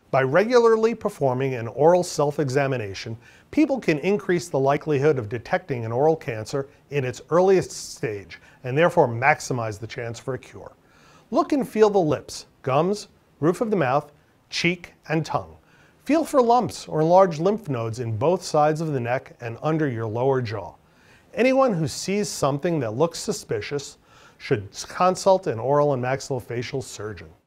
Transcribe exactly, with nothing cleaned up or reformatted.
By regularly performing an oral self-examination, people can increase the likelihood of detecting an oral cancer in its earliest stage and therefore maximize the chance for a cure. Look and feel the lips, gums, roof of the mouth, cheek, and tongue. Feel for lumps or large lymph nodes in both sides of the neck and under your lower jaw. Anyone who sees something that looks suspicious should consult an oral and maxillofacial surgeon.